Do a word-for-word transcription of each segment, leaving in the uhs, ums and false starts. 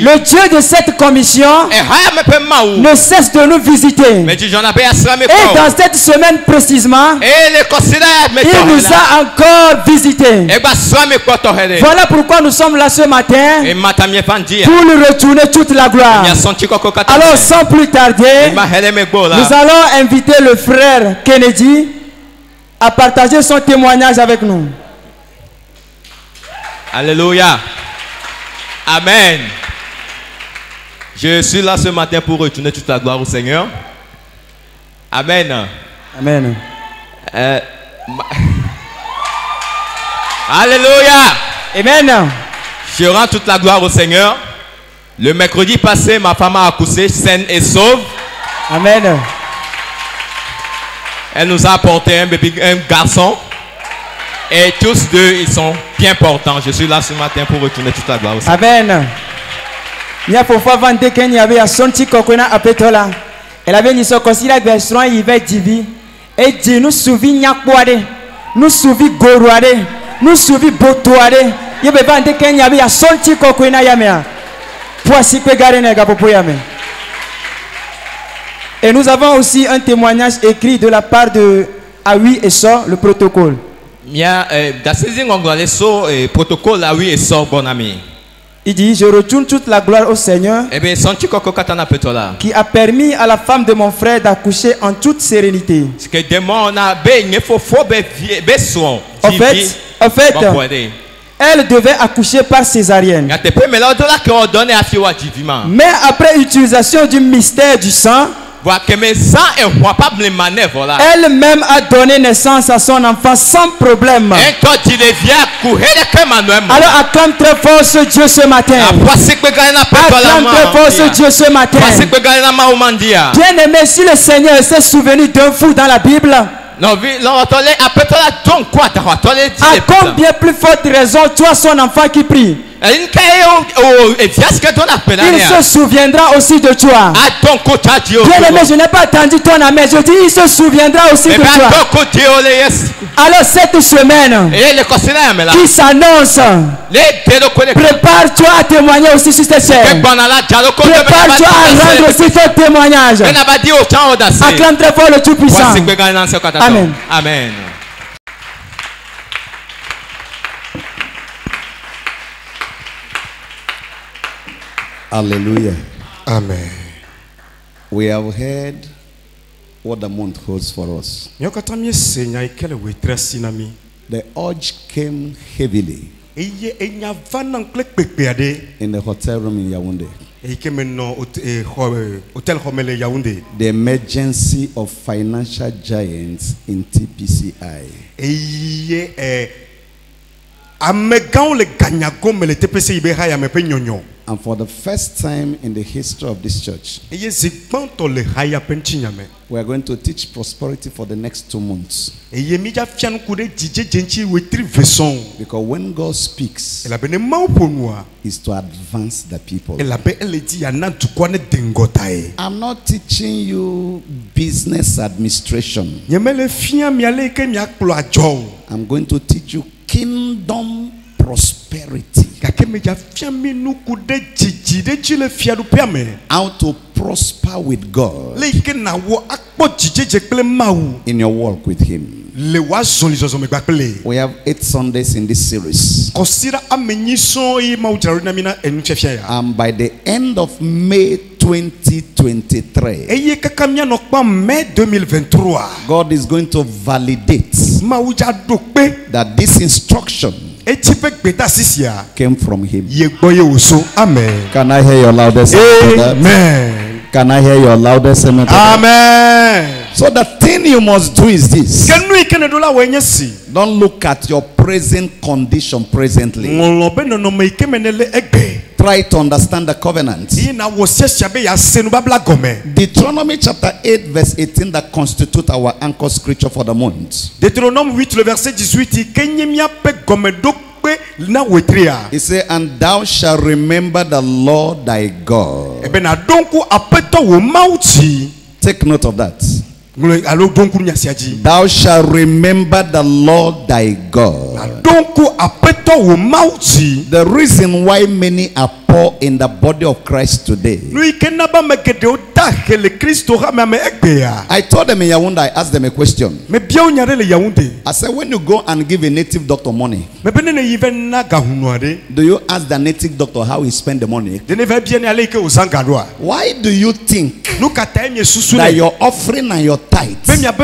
Le Dieu de cette commission ne cesse de nous visiter. Et dans cette semaine précisément, il nous a encore visités. Voilà pourquoi nous sommes là ce matin pour lui retourner toute la gloire. Alors sans plus tarder, nous allons inviter le frère Kennedy à partager son témoignage avec nous. Alléluia. Amen. Je suis là ce matin pour retourner toute la gloire au Seigneur. Amen. Amen. Euh, Alléluia. Amen. Je rends toute la gloire au Seigneur. Le mercredi passé, ma femme a accouché saine et sauve. Amen. Elle nous a apporté un bébé, un garçon. Et tous deux, ils sont bien portants. Je suis là ce matin pour retourner toute la gloire au Seigneur. Amen. Il y a pour fois vingt qu'il y avait un son petit coconut à pétola. Elle avait dit son conseil à version il va divi. Et dit nous souviens nyakboade, nous souviens goroade, nous souviens botoade. Il y avait vingt qu'il y avait un son petit coconut à yamea. Voici que garder nega pour yame. Et nous avons aussi un témoignage écrit de la part de Awi et Sor, le protocole. Protocole Awi et Sor, bon ami. Il dit, je retourne toute la gloire au Seigneur qui a permis à la femme de mon frère d'accoucher en toute sérénité. En fait, en fait, elle devait accoucher par césarienne. Mais après utilisation du mystère du sang, elle-même a donné naissance à son enfant sans problème. Alors acclame très fort ce Dieu ce matin. Acclame très fort ce Dieu ce matin. Bien aimé, si le Seigneur s'est souvenu d'un fou dans la Bible, à combien plus forte raison toi son enfant qui prie, il se souviendra aussi de toi. Bien aimé, je n'ai pas attendu ton amen. Je dis il se souviendra aussi de toi. Alors cette semaine qui s'annonce, prépare-toi à témoigner aussi sur cette chaîne. Prépare-toi à rendre aussi ton témoignage. Acclame très fort le Tout-Puissant. Amen. Amen. Hallelujah. Amen. We have heard what the month holds for us. The urge came heavily in the hotel room in Yaoundé. The emergency of financial giants in T P C I. And for the first time in the history of this church, we are going to teach prosperity for the next two months. Because when God speaks, it's to advance the people. I'm not teaching you business administration. I'm going to teach you kingdom prosperity. How to prosper with God in your walk with Him. We have eight Sundays in this series. And by the end of May twenty twenty-three, God is going to validate that this instruction came from Him. Amen. Can I hear your loudest amen? Amen. Can I hear your loudest amen? Amen. So the thing you must do is this. Don't look at your present condition presently. Try to understand the covenant. Deuteronomy chapter eight verse eighteen that constitute our anchor scripture for the month. He said, and thou shalt remember the Lord thy God. Take note of that. Thou shalt remember the Lord thy God. The reason why many are poor people in the body of Christ today. I told them in Yaoundé, I asked them a question. I said, when you go and give a native doctor money, do you ask the native doctor how he spend the money? Why do you think that your offering and your tithe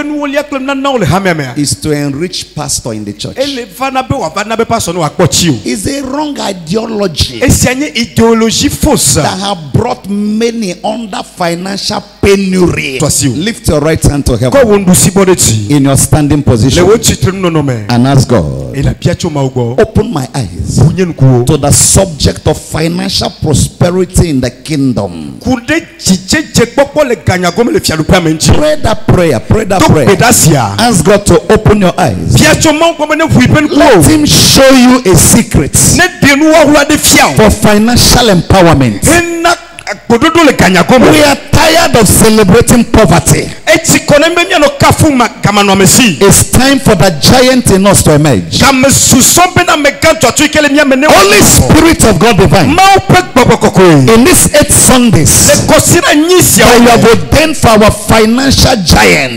is to enrich pastor in the church? It's a wrong ideology that have brought many under financial penury. Lift your right hand to heaven in your standing position and ask God, open my eyes to the subject of financial prosperity in the kingdom. Pray that prayer, pray that prayer. Ask God to open your eyes. Let him show you a secret for financial empowerment. We are tired of celebrating poverty. It's time for the giant in us to emerge. Holy Spirit of God divine, in these eight Sundays that you have ordained for our financial giant,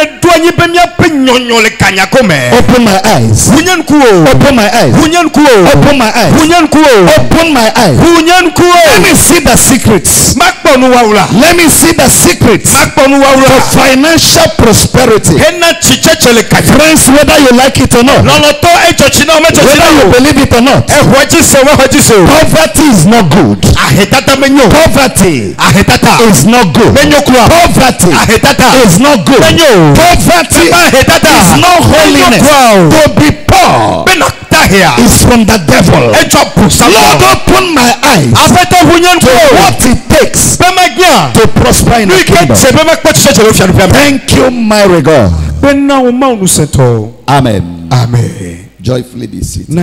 open my eyes, open my eyes, open my eyes, open my eyes. Let me see the secret. Let me see the secrets for financial prosperity. Friends, whether you like it or not, whether you believe it or not, poverty is not good. Poverty is not good. Poverty is not good. Poverty is not holiness. To be poor is from the devil. Lord, open my eyes to what it takes to prosper in the kingdom. Thank you, my God. Amen. Amen. Joyfully be seated.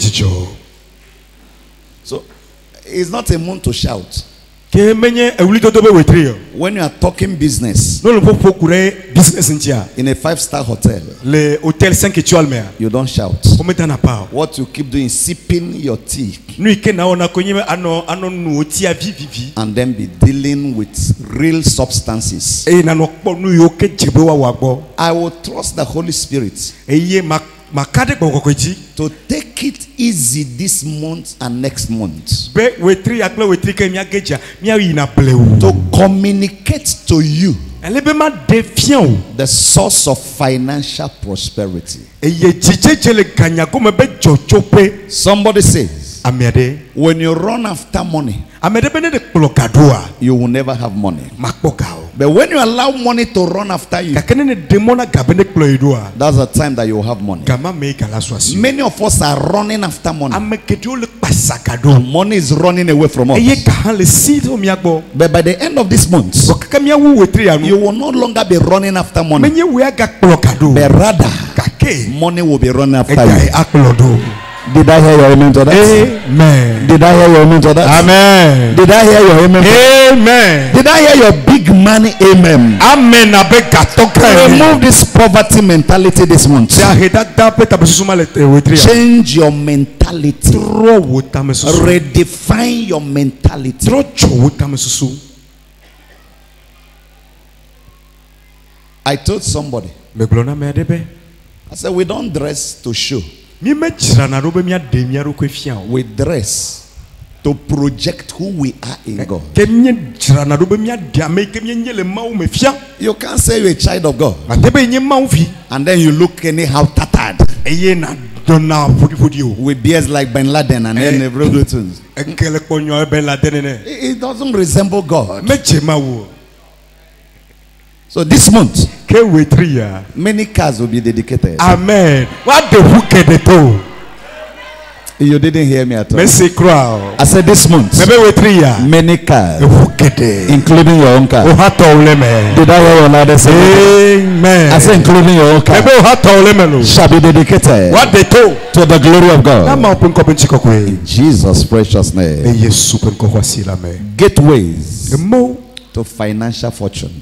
So, it's not a month to shout. When you are talking business in a five-star hotel, you don't shout. What you keep doing is sipping your tea and then be dealing with real substances. I will trust the Holy Spirit to take it easy this month and next month, to communicate to you the source of financial prosperity. Somebody says, when you run after money, you will never have money. But when you allow money to run after you, that's the time that you will have money. Many of us are running after money. Money is running away from us. But by the end of this month, you will no longer be running after money, but rather money will be running after you. Did I hear your amen to that? Amen. Did I hear your amen to that? Amen. Did I hear your amen? Amen. Did I hear your big money? Amen. Amen. Remove this poverty mentality this month. Change your mentality. Redefine your mentality. I told somebody, I said, we don't dress to show. We dress to project who we are in God. You can't say you're a child of God and then you look anyhow tattered with beards like Ben Laden and then everything. It doesn't resemble God. So this month, many cars will be dedicated. Amen. What the wicked do? You didn't hear me at all. I said this month, many cars, including your own car. Did I hear your loud say? Amen. I said including your own car shall be dedicated what they told to the glory of God. In Jesus' precious name. Gateways to financial fortune.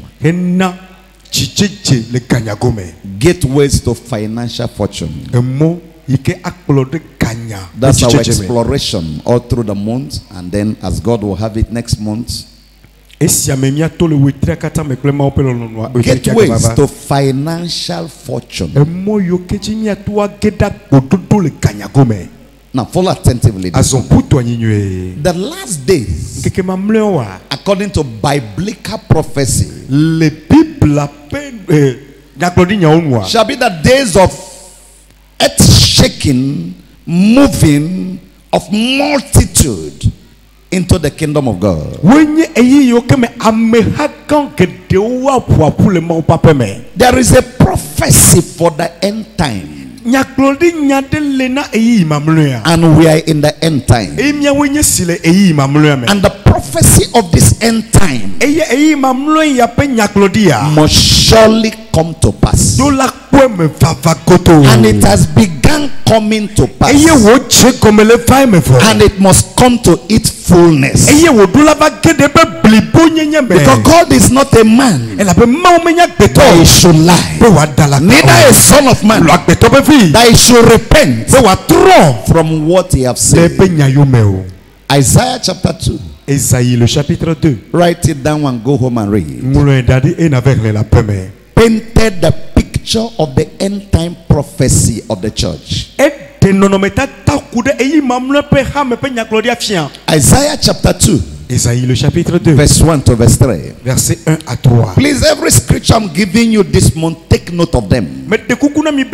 Gateways to financial fortune. That's our exploration all through the month, and then as God will have it next month. Gateways to financial fortune. Now follow attentively. The last days, according to biblical prophecy, shall be the days of earth-shaking, moving of multitude into the kingdom of God. There is a prophecy for the end time. And we are in the end time. And the prophecy of this end time must surely come to pass. And it has begun coming to pass. And it must come to its fullness. Because God is not a man that he should lie, neither a son of man that he should repent from what he has said. Isaiah chapter two. Ésaïe le chapitre deux. Write it down and go home and read. Painted the picture of the end time prophecy of the church. Isaiah chapter two. Ésaïe le chapitre deux. Verse one to verse three. Verset un à trois. Please, every scripture I'm giving you this month, take note of them. Because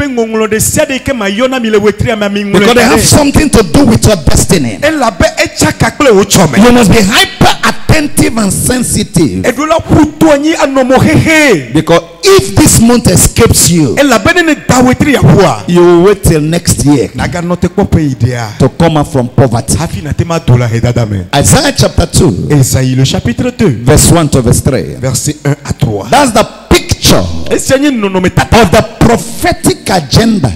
they have something to do with your destiny. You must be hyper attentive and sensitive. Because if this month escapes you, you will wait till next year to come out from poverty. Isaiah chapter two. Ésaïe le chapitre deux. Verse one to verse three. Verset un à trois. That's the picture of the prophetic agenda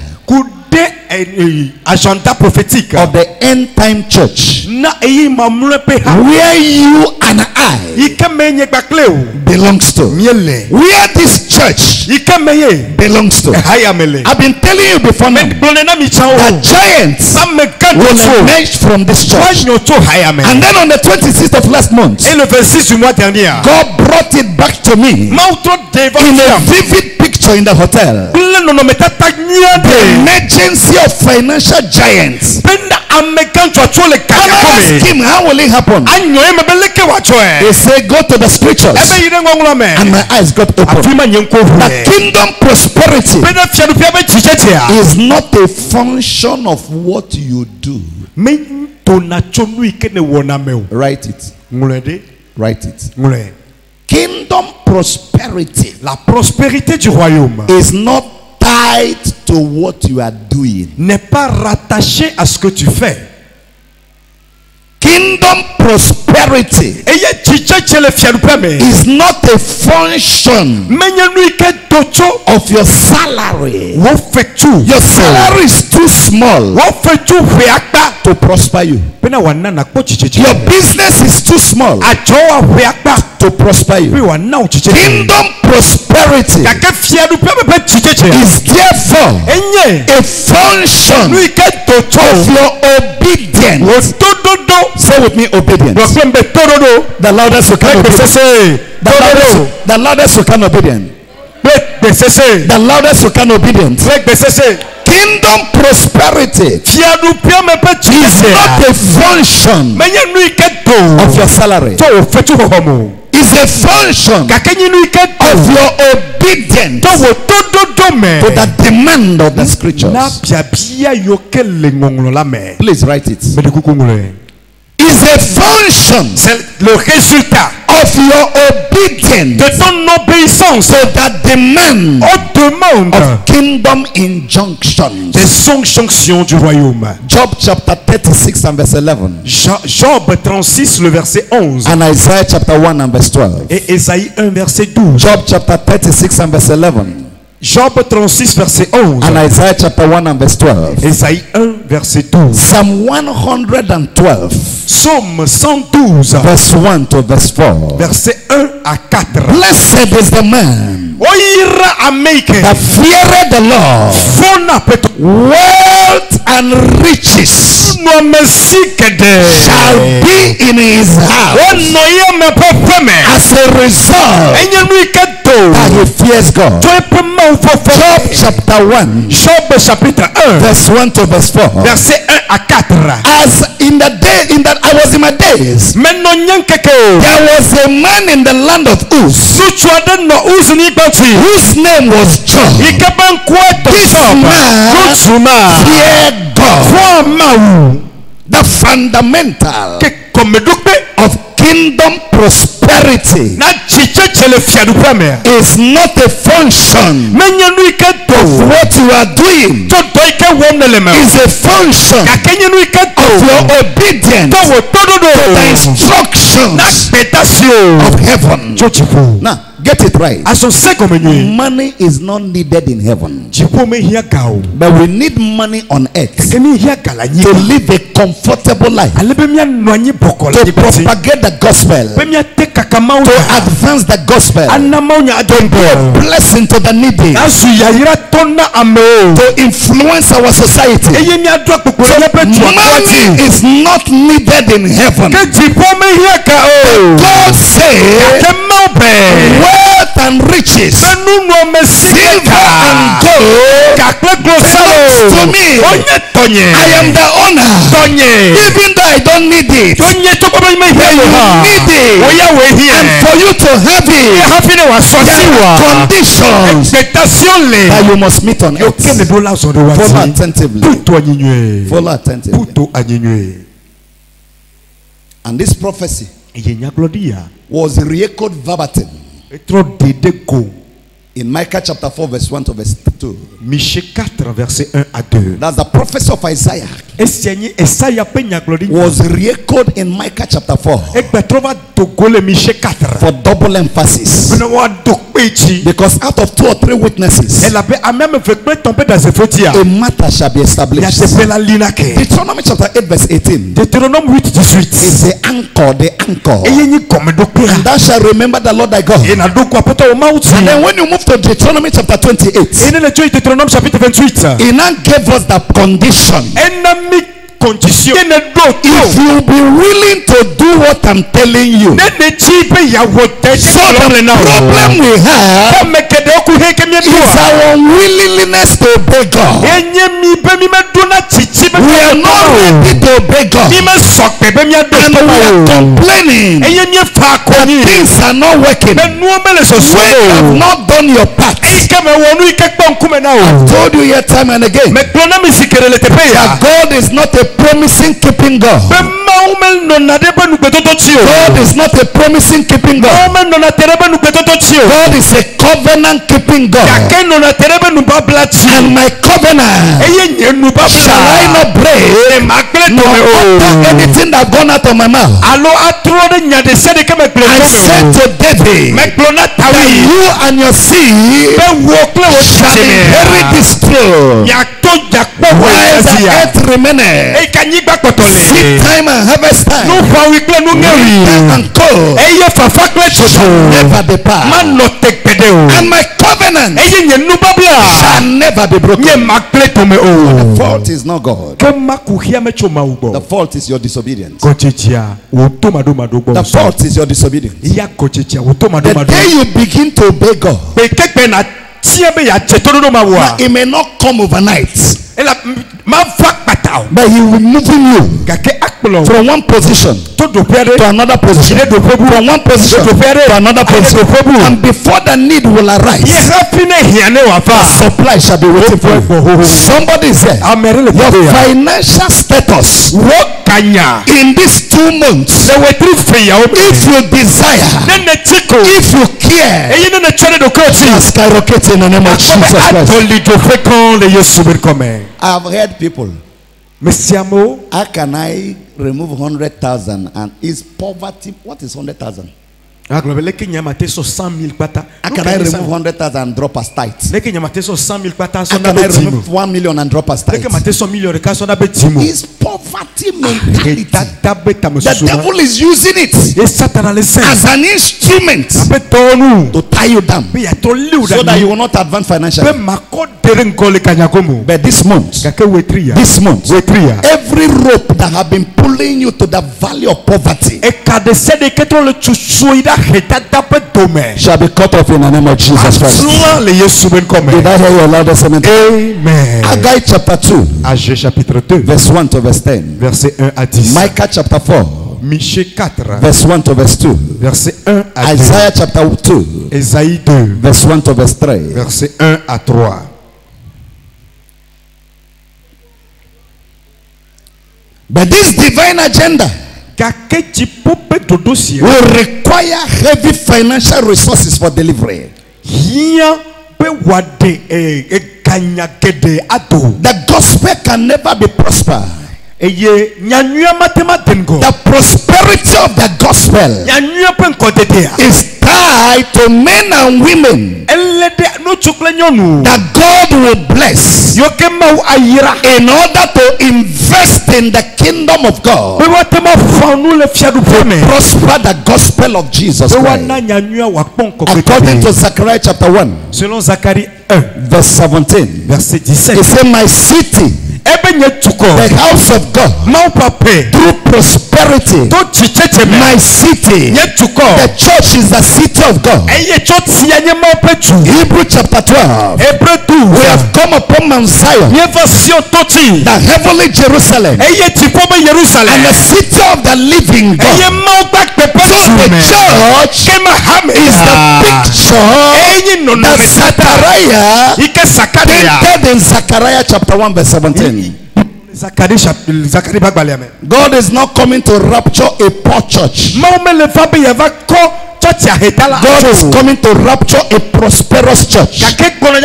agenda prophétique of the end time church, where you and I belongs to, where this church belongs to. I've been telling you before now that giants will emerge from this church. And then on the twenty-sixth of last month, God brought it back to me in a vivid picture in the hotel. The emergency of financial giants. And I asked him, how will it happen? He said, go to the scriptures. And my eyes got open. The kingdom prosperity is not a function of what you do. Write it. Write it. Kingdom prosperity, la prospérité du royaume, is not tied to what you are doing. N'est pas rattaché à ce que tu fais. Kingdom prosperity is not a function of your salary. Your salary is too small to prosper you. Your business is too small to prosper you. Kingdom prosperity is therefore a function of your obedience. Say with me, obedience. The loudest you can obedience. The loudest, the loudest you can obedience. The loudest you can obedience. Kingdom prosperity is not a function of your salary. Is a function of your obedience to the demand of the scriptures. Please write it. Is a function, c'est le résultat of your obedience de ton obéissance to the demand aux demandes of kingdom injunctions. Des injonctions du royaume. Job chapter thirty-six and verse eleven. Job trente-six le verset onze. And Isaiah chapter one and verse twelve. Et Ésaïe un verset douze. Job chapter thirty-six and verse eleven. Job trente-six verset onze. And Isaiah chapter one and verse twelve. Ésaïe un verset douze. Psalm one hundred twelve. Psaume cent douze. Verse one to verse four. Verset un à quatre. Blessed is the man that feareth the Lord. Wealth and riches shall be in his house. As a result, that he fears God. Job chapter one, verse one to verse four. As in the day in that I was in my days, there was a man in the land of Uz, whose name was Job. This man feared God. The fundamental of kingdom prosperity is not a function of what you are doing. It's a function of your obedience to the instructions of heaven. Now, get it right. Money is not needed in heaven, but we need money on earth to live a comfortable life, to propagate the gospel, to advance the gospel, to be a blessing to the needy, to influence our society. So money is not needed in heaven. God said, wealth and riches, silver and gold belongs to me. I am the owner. Even though I don't need it, but you need it. And for you to have it, there are conditions that you must meet on earth. Follow attentively. Follow attentively. And this prophecy was re-echoed verbatim in Micah chapter four verse one to verse two. That's the prophecy of Isaiah was re-echoed in Micah chapter four for double emphasis, because out of two or three witnesses a matter shall be established. Deuteronomy chapter eight verse eighteen is the anchor, the anchor. And thou shalt remember the Lord thy God. And then when you move to Deuteronomy chapter twenty-eight, he now gave us the condition. If you be willing to do what I'm telling you, so the problem we have is our unwillingness to obey God. We are not ready to obey God, and we are complaining that things are not working. We have not done your part. I've told you here time and again that God is not a promising keeping God. God is not a promising keeping God. God is a covenant keeping God. And my covenant shall I not break, nor utter anything that gone out of my mouth. I said to David that you and your seed shall inherit this throne. While the earth remaineth, seed time and harvest time, winter and cold shall never depart, and my covenant shall never be broken. The fault is not God. The fault is your disobedience. The fault is your disobedience. The day you begin to obey God, now, it may not come overnight, but he will move you from one position to another position, from one position to another position, and before the need will arise, supply shall be waiting for you. Somebody said, your financial status in these two months, if you desire, if you care, skyrocket in the name of Jesus Christ. I have heard people, how can I remove one hundred thousand and is poverty? What is one hundred thousand? How can I remove one hundred thousand and drop as tithes? How can I remove one million and drop as tithes? It's poverty mentality. The devil is using it as an instrument to tie you down so that you will not advance financially. But this month, this month, every rope that have been pulling you to the valley of poverty shall be cut off in the name of Jesus Christ. Did I hear your loudest amen? Amen. Haggai chapter two, verse one to verse ten. Verset un à dix. Micah chapter four, Michée quatre, verse one to verse two. verset un à deux. Isaiah chapter two, Ésaïe deux, verse one to verse three. verset un à trois. But this divine agenda will require heavy financial resources for delivery. The gospel can never be prospered. The prosperity of the gospel is tied to men and women that God will bless in order to invest in the kingdom of God, prosper the gospel of Jesus Christ. According to Zechariah chapter one, verse seventeen, it said, my city, the house of God, through prosperity, my city, the church is the city of God. Hebrew chapter twelve, we have come upon Mount Zion, the heavenly Jerusalem, and the city of the living God. So the church is the picture that Zechariah painted in Zechariah chapter one verse seventeen. God is not coming to rapture a poor church. God is coming to rapture a prosperous church. One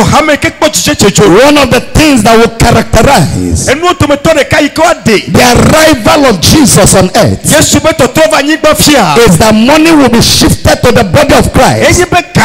of the things that will characterize the arrival of Jesus on earth is that money will be shifted to the body of Christ,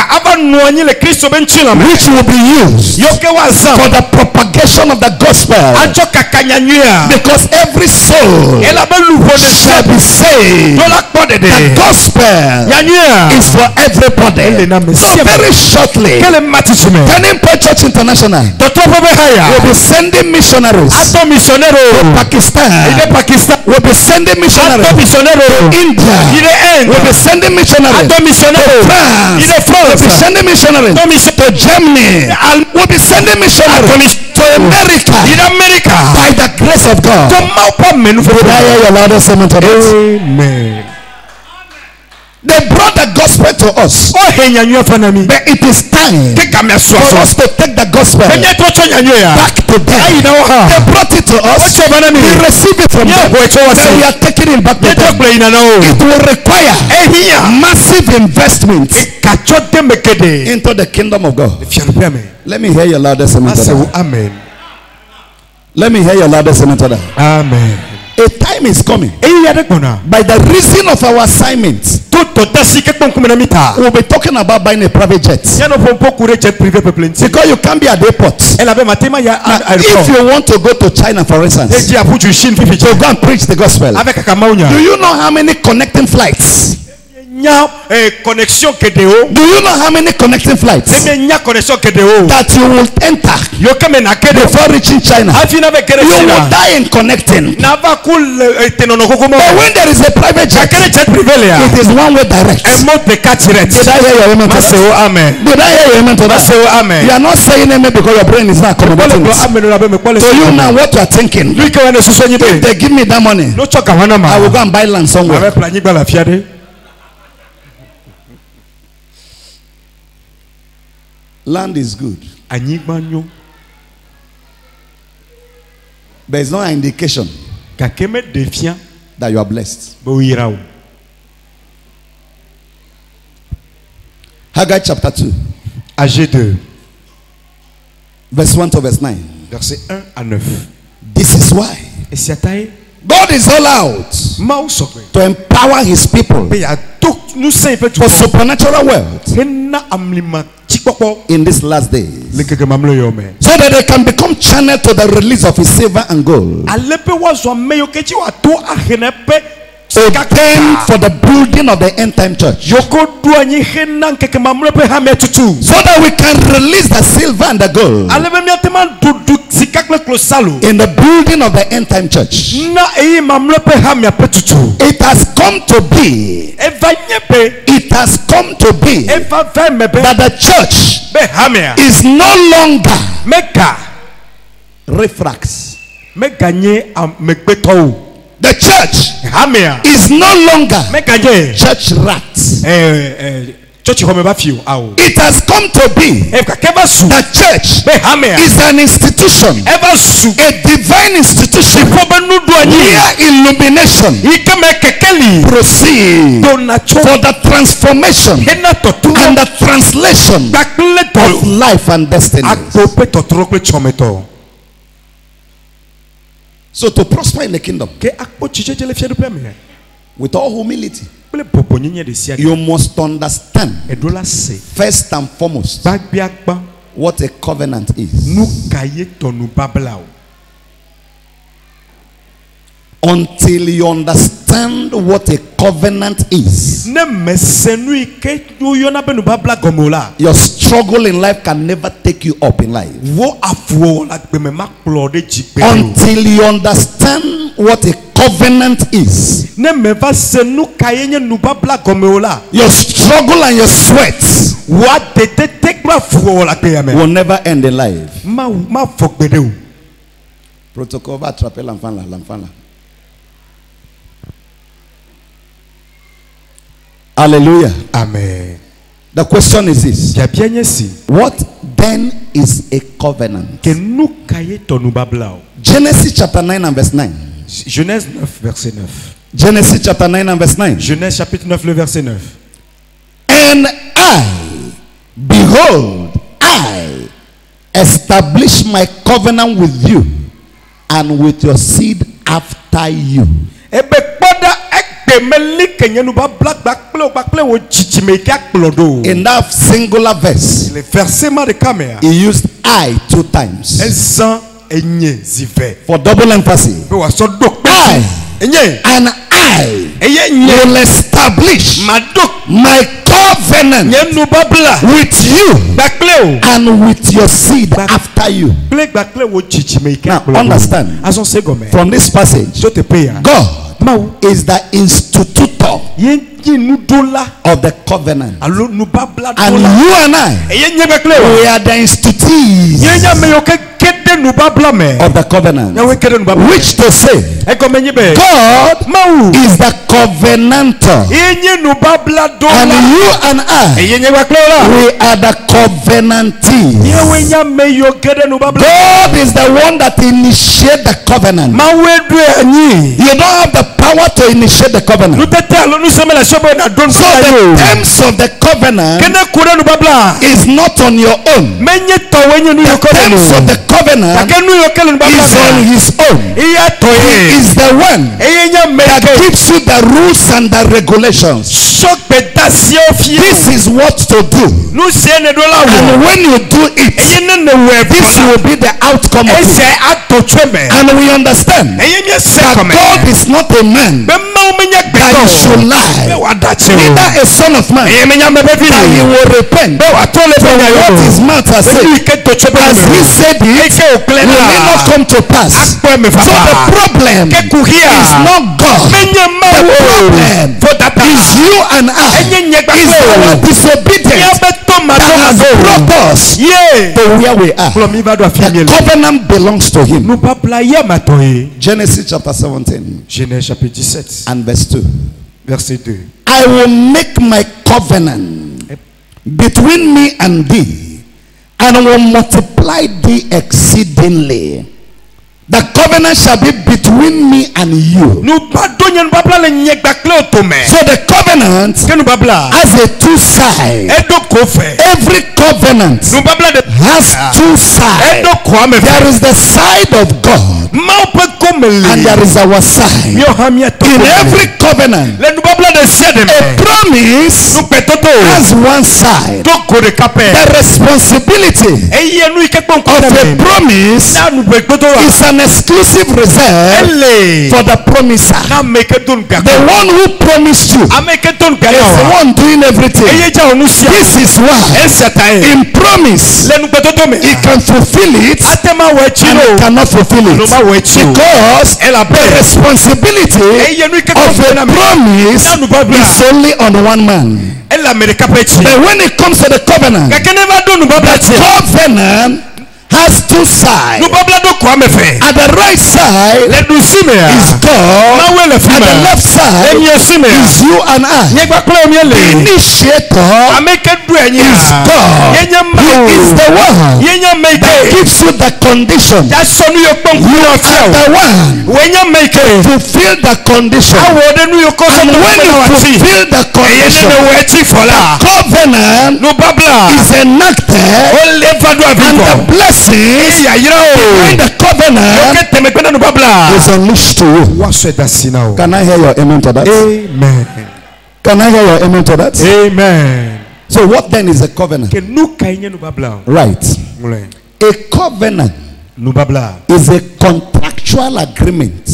which will be used for the propagation of the gospel, because every soul shall be saved. The gospel is for everybody. So very shortly, Turning Point Church International will be sending missionaries to Pakistan. We'll be sending missionaries to India. We'll be sending missionaries to France. We'll be sending missionaries to Germany. We'll be sending missionaries to America. By the grace of God. Amen. They brought the gospel to us, but it is time for us to take the gospel back to them. They brought it to us, we received it from them, then we are taking it back to them. It will require massive investment into the kingdom of God. Let me hear your loudest amen. Let me hear your loudest amen. Amen. A time is coming, by the reason of our assignments, we'll be talking about buying a private jet, because you can't be at the airport. Now, if you want to go to China, for instance, to go and preach the gospel, do you know how many connecting flights? Do you know how many connecting flights that you will enter before reaching China? You will die in connecting. But when there is a private jet, it is one way direct. Did I hear your amen to that? Amen. Did I hear your amen to that? Amen. You are not saying amen because your brain is not accommodating it. So you now what you are thinking? If they give me that money, I will go and buy land somewhere. Land is good, there is no indication that you are blessed. Haggai chapter two, verse one to verse nine. Verset un à neuf. This is why God is all out to empower his people for supernatural wealth in these last days, so that they can become channel to the release of his silver and gold, ordained for the building of the end time church, so that we can release the silver and the gold in the building of the end time church. It has come to be it has come to be that the church is no longer refrax. The church is no longer church rats. It has come to be the church is an institution, a divine institution where illumination proceeds for the transformation and the translation of life and destiny. So to prosper in the kingdom, with all humility, you must understand first and foremost what a covenant is. Until you understand what a covenant is, your struggle in life can never take you up in life. Until you understand what a covenant is, your struggle and your sweat will never end in life. Protocol va attraper l'enfant là, l'enfant là. Hallelujah. Amen. The question is this: what then is a covenant? Genesis chapter nine and verse nine. Genèse neuf verset neuf. Genesis chapter nine and verse nine. Genèse chapitre neuf le verset neuf. And I, behold, I establish my covenant with you and with your seed after you. In that singular verse, he used I two times for double emphasis. I and I will establish my covenant with you and with your seed after you. Now understand, from this passage, God is the institutor of the covenant, and you and I, we are the institutees of the covenant. Which to say, God is the covenanter, and you and I, we are the covenantees. God is the one that initiates the covenant. You don't have the power to initiate the covenant. So the terms of the covenant is not on your own. The terms of the covenant is on his own. He is the one that gives you the rules and the regulations. This is what to do, and when you do it, this will be the outcome of it. And we understand that God is not a man that he should lie, neither a son of man that he will repent for what his mouth has said. As he said it, will it not come to pass? So the problem is not God. The problem is you and I. Is our disobedience that has brought us to where we are. The covenant belongs to him. Genesis chapter seventeen. Genèse chapitre dix-sept and verse two. Verset deux. I will make my covenant between me and thee, and will multiply thee exceedingly. The covenant shall be between me and you. So the covenant has a two sides. Every covenant has two sides. There is the side of God and there is our side. In every covenant, a promise has one side. The responsibility of a promise is an exclusive reserve for the promiser. The one who promised you is the one doing everything. This is why in promise he can fulfill it and he cannot fulfill it, because the responsibility of a promise is only on one man. But when it comes to the covenant, the covenant has two sides. At the right side is God, at the left side is you and I. The initiator is God. He is the one that gives you the condition. You are the one to fulfill the condition. And when you fulfill the condition, the covenant is enacted, and the blessing behind the covenant is unleashed to you. Can I hear your amen to that? Amen. Can I hear your amen to that? Amen. So what then is a covenant? Right. A covenant is a contractual agreement.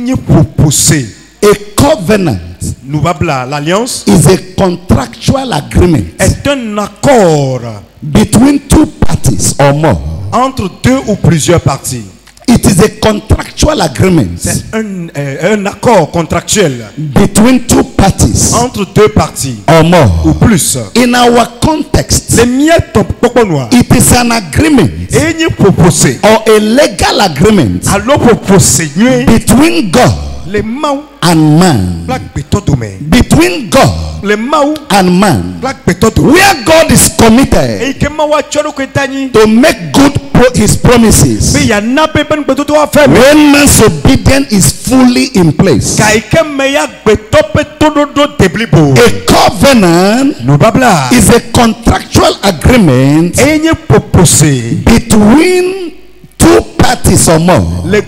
A covenant is a contractual agreement. Est un accord between two parties or more. Entre deux ou plusieurs parties. It is a contractual agreement. C'est un, euh, un accord contractuel between two parties entre deux parties or more ou plus. In our context, it is an agreement or a legal agreement between God and man. Between God and man, where God is committed to make good pro his promises, when man's obedience is fully in place. A covenant is a contractual agreement between two parties or more.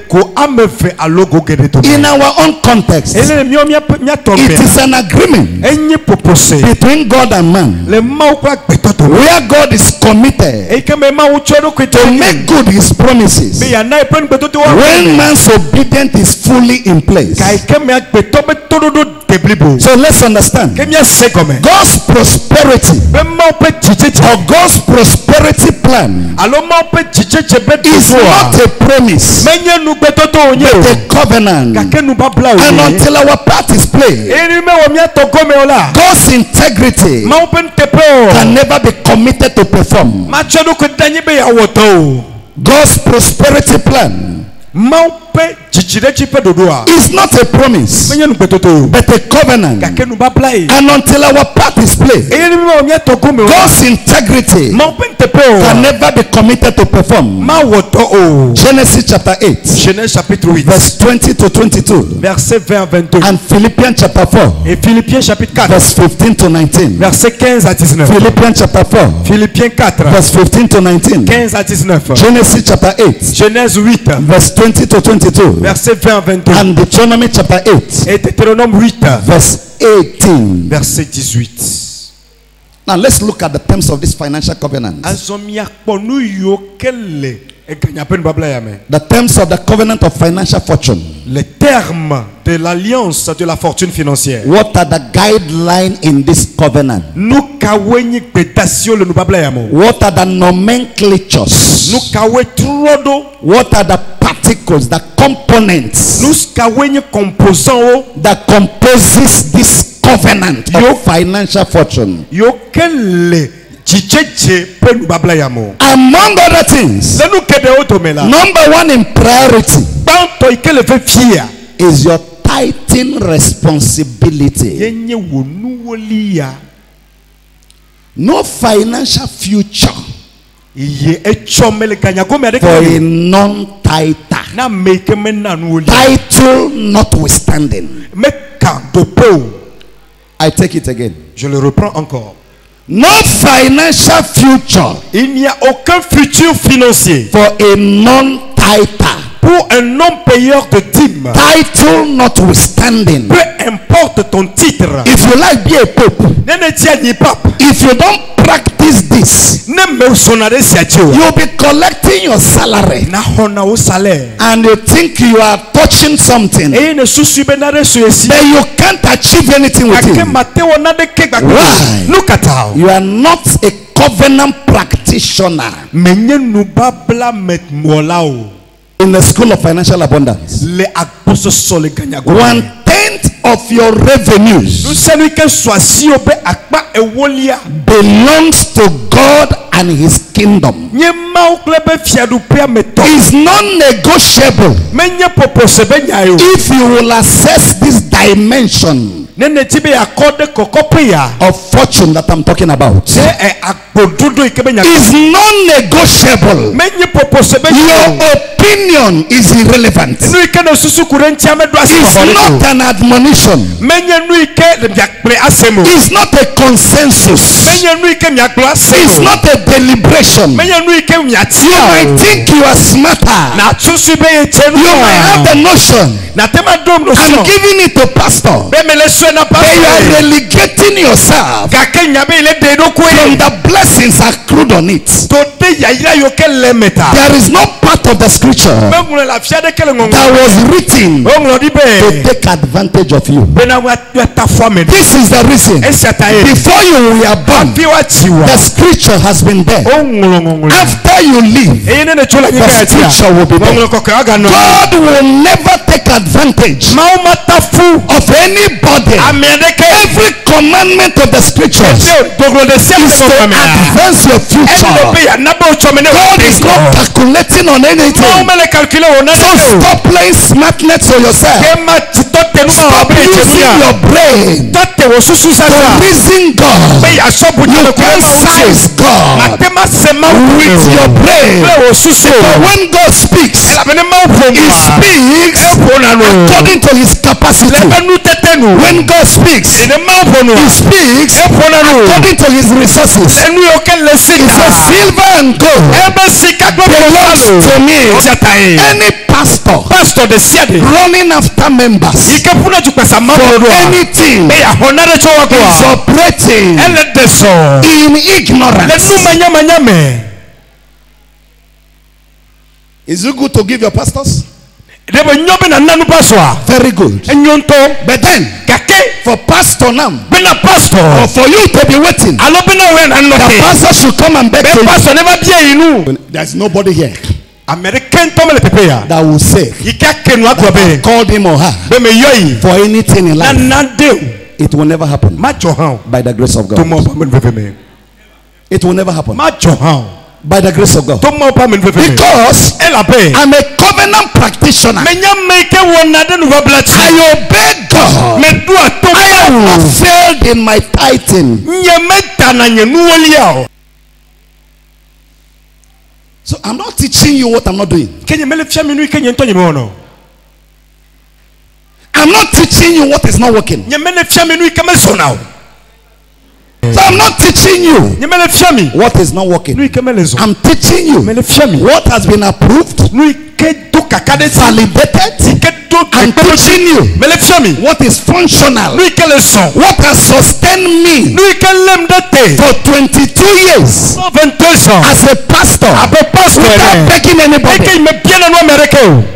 In our own context, it is an agreement between God and man, where God is committed to make good his promises when man's obedience is fully in place. So let's understand, God's prosperity or God's prosperity plan is not a promise, but a covenant. And until our part is played, God's integrity can never be committed to perform. God's prosperity plan is not a promise, but a covenant. And until our part is played, God's integrity can never be committed to perform. Genesis chapter eight, verse twenty to twenty-two, and Philippians chapter four, verse fifteen to nineteen. Philippians chapter four, verse fifteen to nineteen. Genesis chapter eight, verse twenty to twenty-two. Verset vingt à vingt-deux. And Deuteronomy chapter eight. Et Deutéronome huit. Verse eighteen. Verset dix-huit. Now let's look at the terms of this financial covenant. The terms of the covenant of financial fortune. Les termes de l'alliance de la fortune financière. What are the guidelines in this covenant? What are the nomenclatures? What are the particles, the components that composes this covenant of financial fortune? Among other things, number one in priority is your tithing responsibility. No financial future for a non-tither. Title notwithstanding. I take it again. Je le reprends encore. No financial future. Il n'y a aucun futur financier for a non-tither. Pour un non-payeur de dîmes. Title notwithstanding. Peu importe ton titre. If you like be a pope. If you don't practice this, you'll be collecting your salary. And you think you are touching something. But you can't achieve anything with it. Why? Look at how. You are not a covenant practitioner. In the school of financial abundance, one tenth of your revenues belongs to God and His kingdom. It's non-negotiable if you will assess this dimension of fortune that I'm talking about. Is non-negotiable. Your opinion is irrelevant. It's not an admonition. It's not a consensus. It's not a deliberation. You might think you are smarter. You might have the notion. I'm giving it to pastor. But you are relegating yourself from the blessings accrued on it. There is no part of the scripture that was written to take advantage of you. This is the reason. Before you were born, the scripture has been there. After you leave, the scripture will be there. God will never take advantage of anybody. Every commandment of the scriptures is to advance your future. God is not calculating on anything. So stop playing smartness for yourself. Stop using your brain to reason God. You can size God with your brain. But when God speaks, He speaks according to His capacity. When God speaks, He speaks according to His resources. He says, silver and gold belongs to me. Any pastor running after members for anything is operating in ignorance. Is it good to give your pastors? Very good. But then, for pastor now, or for you to be waiting, the pastor should come and beg to you. There's nobody here that will say that I called him or her for anything in life. It will never happen by the grace of God. It will never happen by the grace of God. Because I'm a covenant practitioner. I obey God. I have not failed in my tithing. So I'm not teaching you what I'm not doing. I'm not teaching you what is not working. So I'm not teaching you what is not working. I'm teaching you what has been approved, validated. I'm teaching you what is functional, what has sustained me for twenty-two years as a pastor without begging anybody.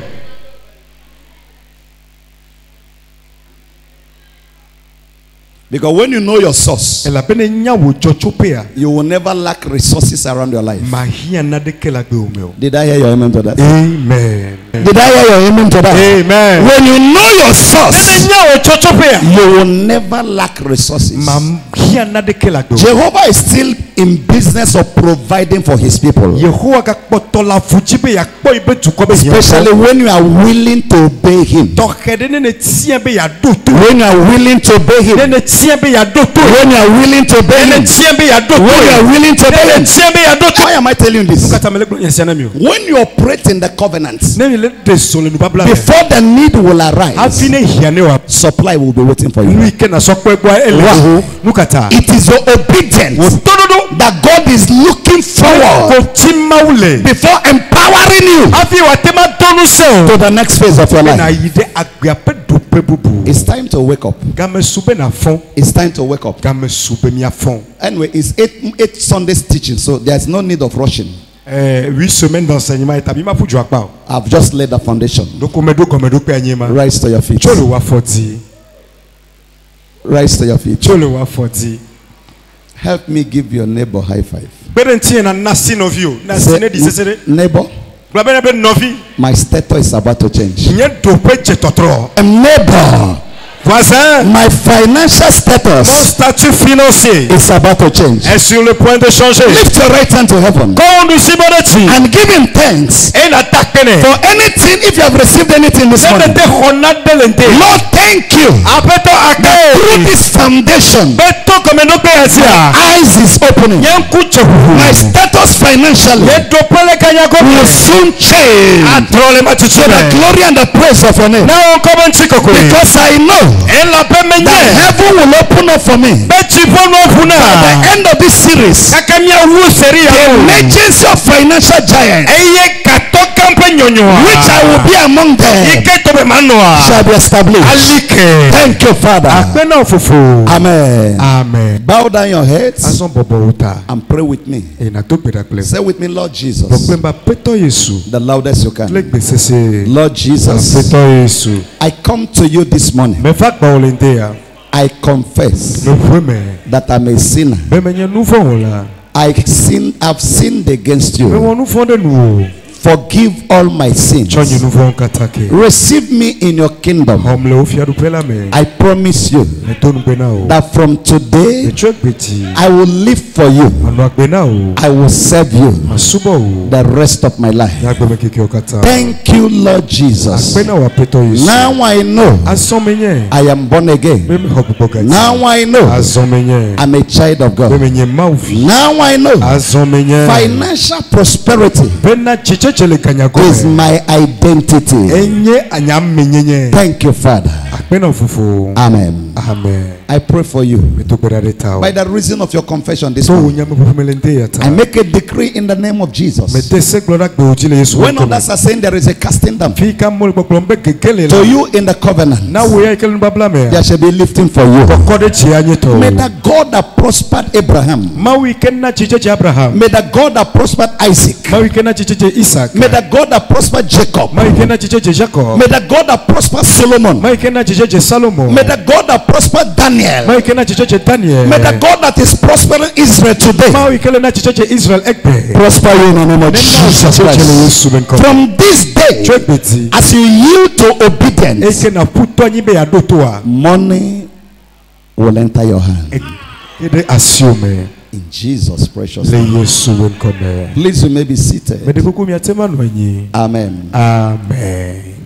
Because when you know your source, you will never lack resources around your life. Did I hear your amen to that? Amen. Did I hear your amen to that? Amen. When you know your source, you will never lack resources. Jehovah is still in business of providing for his people. Especially when you are willing to obey him. When you are willing to obey him. When you are willing to obey him. When you are willing to obey him. Why am I telling you this? When you operate in the covenant, before the need will arise, supply will be waiting for you. Wow. It is your obedience that God is looking forward before empowering you to the next phase of your life. It's time to wake up. It's time to wake up. Anyway, it's eight, eight Sundays teaching, so there's no need of rushing. I've just laid the foundation. Rise to your feet. Rise to your feet. Help me give your neighbor high five. Say, neighbor, my status is about to change. Neighbor, my financial status is about to change. Lift your right hand to heaven and give him thanks for anything. If you have received anything this morning, Lord, thank you that through this foundation my eyes is opening. My status financially will soon change to the glory and the praise of your name, because I know that heaven will open up for me. At the end of this series, the emergency of financial giants, which I will be among them, shall be established. Thank you, Father. Amen. Amen. Bow down your heads and pray with me. Say with me, Lord Jesus. The loudest you can. Lord Jesus, I come to you this morning. I confess that I'm a sinner. I sin, I've sinned against you. Forgive all my sins. Receive me in your kingdom. I promise you that from today I will live for you. I will serve you the rest of my life. Thank you, Lord Jesus. Now I know I am born again. Now I know I'm a child of God. Now I know financial prosperity is my identity. Thank you, Father. Amen. Amen. I pray for you. By the reason of your confession this morning, I make a decree in the name of Jesus. When others are saying there is a casting down, to you in the covenant, there shall be lifting for you. May the God that prospered Abraham, may the God that prospered Isaac, may the God that prospered Jacob, may the God that prospered Solomon, may the God that prospered Daniel, may the God that is prospering Israel today prosper you in the name of Jesus Christ. From this day, as you yield to obedience, money will enter your hand. In Jesus' precious name. Please, you may be seated. Amen. Amen.